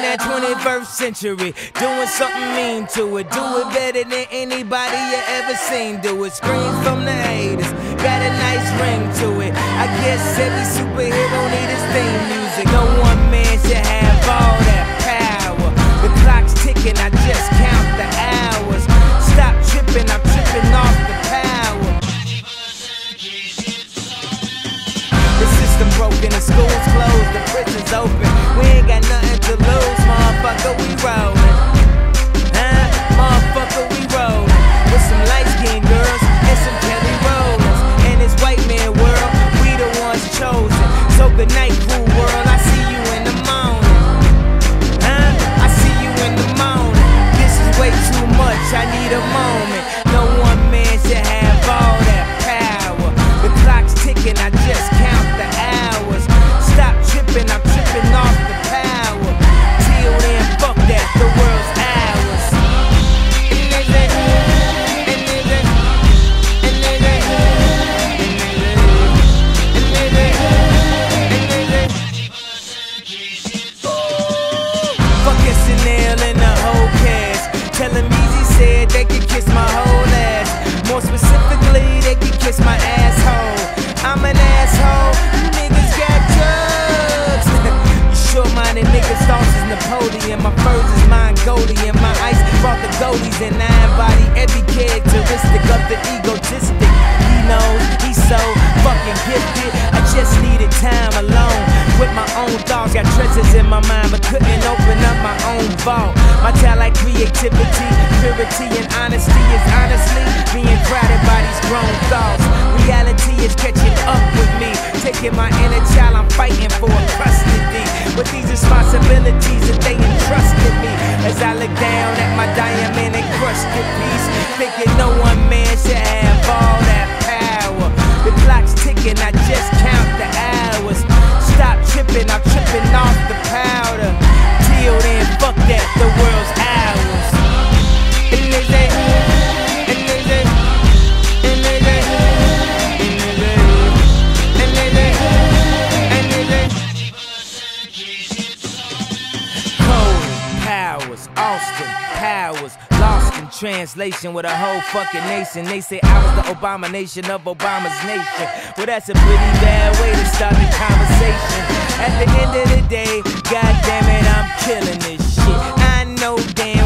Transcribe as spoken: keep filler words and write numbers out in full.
that twenty-first century, doing something mean to it. Do it better than anybody you ever seen do it. Screams from the haters, got a nice ring to it. I guess every superhero need his theme music. No one man should have all that power. The clock's ticking, I just count the hours. Stop tripping, I'm tripping off the power. The system broken, the school's closed, the prison's open. We ain't got nothing to lose, motherfucker, we rollin'. Huh? Motherfucker, we rollin'. With some light-skinned girls and some Kelly Rollins. In this white man world, we the ones chosen. So good night, cool world, I see you in the morning. Huh? I see you in the morning. This is way too much, I need a moment. No one man should have all that power. The clock's ticking, I just count the hours. Stop tripping, I'm tripping off the power. Till then, fuck that, the world's ours. Fuck S N L and the whole cast. Tell them Easy said they could kiss my whole ass. More specifically, they could kiss my asshole. I'm an asshole, you niggas got drugs. You short-minded niggas, thoughts is Napoleon. My furs is Mongolian. My ice brought the goalies and I embody every characteristic of the egotistic. He knows he's so fucking gifted. I just needed time alone with my own thoughts. Got treasures in my mind but couldn't open up my own vault. My talent, creativity, purity and honesty is honestly being crowded by these grown thoughts. Reality is catching up with me, taking my inner child, I'm fighting for custody. With these responsibilities that they entrusted me, as I look down at my diamond encrusted piece, thinking no one man should have all that power. The clock's ticking, I just count the hours. Stop tripping, I'm tripping off the powder. Till then, fuck that, the world's ours. And they say, and they say, and they say, and they say, and they say, Cody Powers, Austin Powers, lost in translation with a whole fucking nation. They say I was the abomination of Obama's nation. Well, that's a pretty bad way to start the conversation. At the end of the day, goddamn it, I'm killing this shit. I know damn